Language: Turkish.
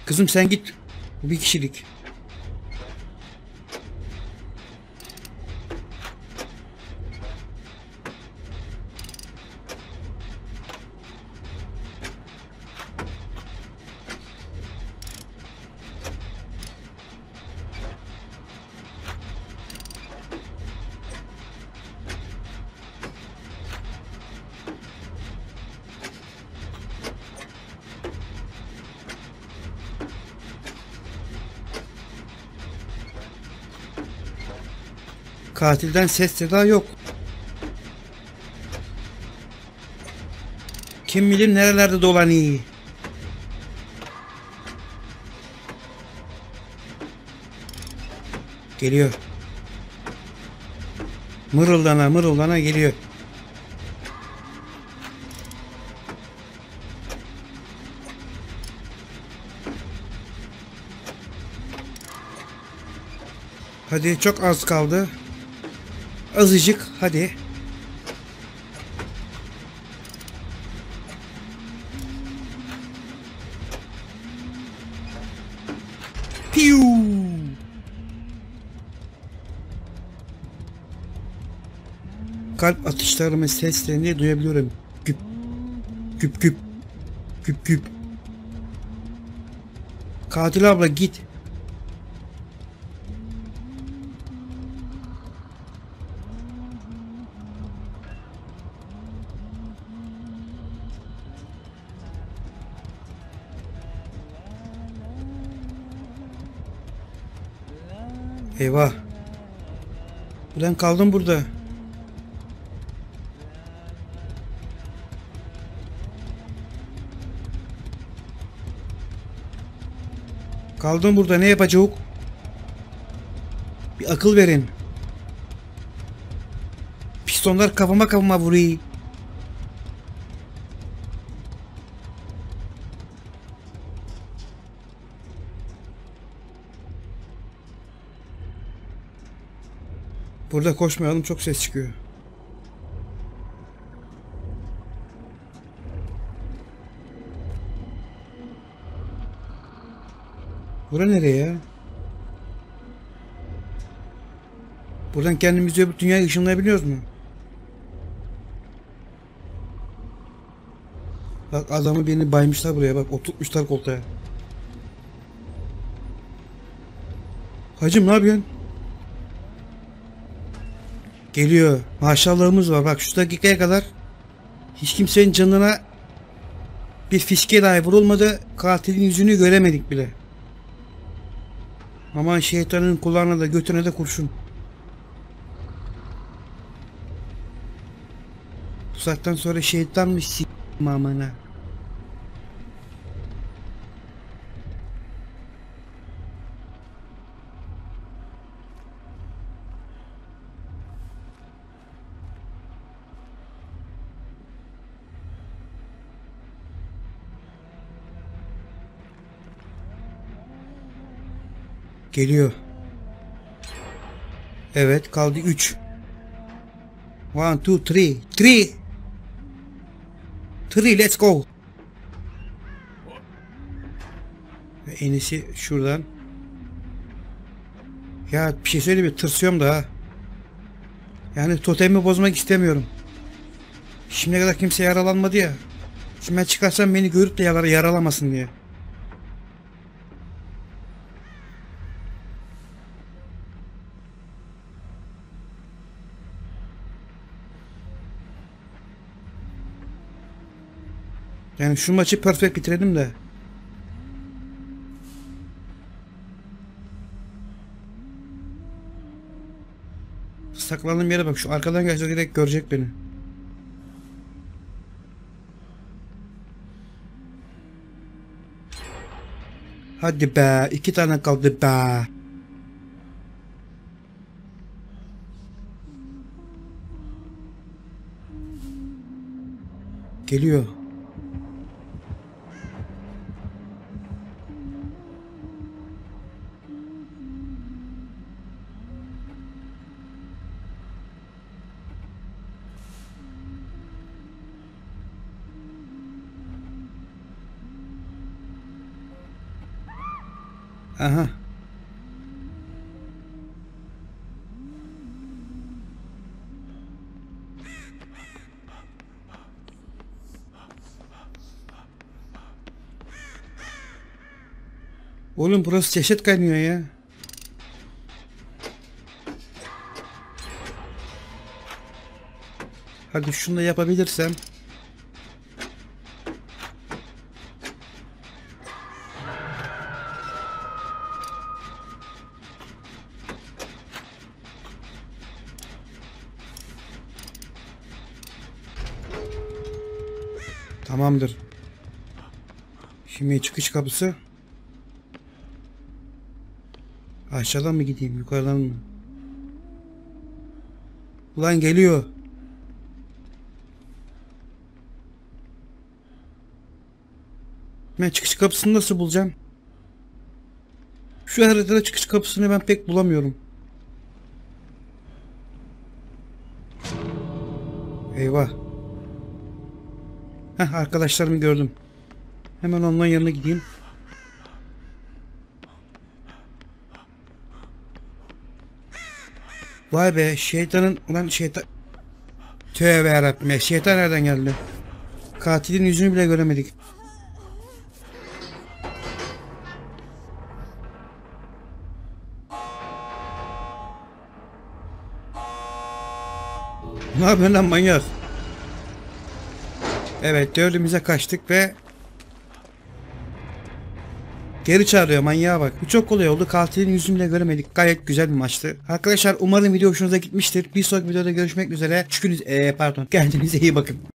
Kızım sen git. Bu bir kişilik. Katilden ses seda yok. Kim bilir nerelerde dolanıyor. Geliyor. Mırıldana mırıldana geliyor. Hadi çok az kaldı. Azıcık hadi. Piu. Kalp atışlarımı seslerini duyabiliyorum. Güp güp güp güp güp. Katil abla git. Eyvah. Ben kaldım burada. Kaldım burada. Ne yapacağım? Bir akıl verin. Pistonlar kafama vuruyor. Burada koşmayalım, çok ses çıkıyor. Bura nereye ya? Buradan kendimizi öbür dünyaya ışınlayabiliyoruz mu? Bak adamı beni baymışlar buraya, bak oturtmuşlar koltuğa. Hacım ne yapıyorsun? Geliyor. Maşallahımız var. Bak şu dakikaya kadar hiç kimsenin canına bir fiske dahi vurulmadı. Katilin yüzünü göremedik bile. Aman şeytanın kulağına da götüne de kurşun. Bu saatten sonra şeytanmış s***im amına. Geliyor. Evet kaldı 3. 1 2 3 3 let's go. Ve en iyisi şuradan. Ya bir şey söyleyeyim mi? Tırsıyorum da ha. Yani totemi bozmak istemiyorum. Şimdiye kadar kimse yaralanmadı ya. Şimdi ben çıkarsam beni görüp de yaralamasın diye. Yani şu maçı perfect bitirelim de. Saklandığım yere bak, şu arkadan gelse direkt görecek beni. Hadi be, 2 tane kaldı be. Geliyor. Aha. Oğlum burası ceset kaynıyor ya. Hadi şunu da yapabilirsem. Tamamdır. Şimdi çıkış kapısı. Aşağıdan mı gideyim, yukarıdan mı? Ulan geliyor. Ben çıkış kapısını nasıl bulacağım? Şu haritada çıkış kapısını ben pek bulamıyorum. Eyvah. Heh, arkadaşlarımı gördüm. Hemen onların yanına gideyim. Vay be, şeytanın ulan şeytan. Tövbe yarabbim ya, şeytan nereden geldi? Katilin yüzünü bile göremedik. Ne yapıyorsun lan manyak? Evet, dördümüze kaçtık ve geri çağırıyor, manyağa bak. Bu çok kolay oldu. Katilin yüzünü bile göremedik. Gayet güzel bir maçtı. Arkadaşlar umarım video hoşunuza gitmiştir. Bir sonraki videoda görüşmek üzere. Kendinize iyi bakın.